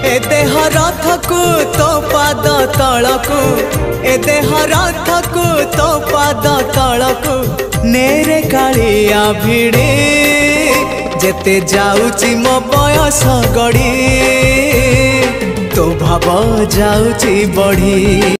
ए देह रथकु तो पाद तलकु ए देह रथकु तो पाद तलकु नेरे कालिया भिड़े जेते जाउची मो बयस गड़ी तो भाव जाउची बढ़ी।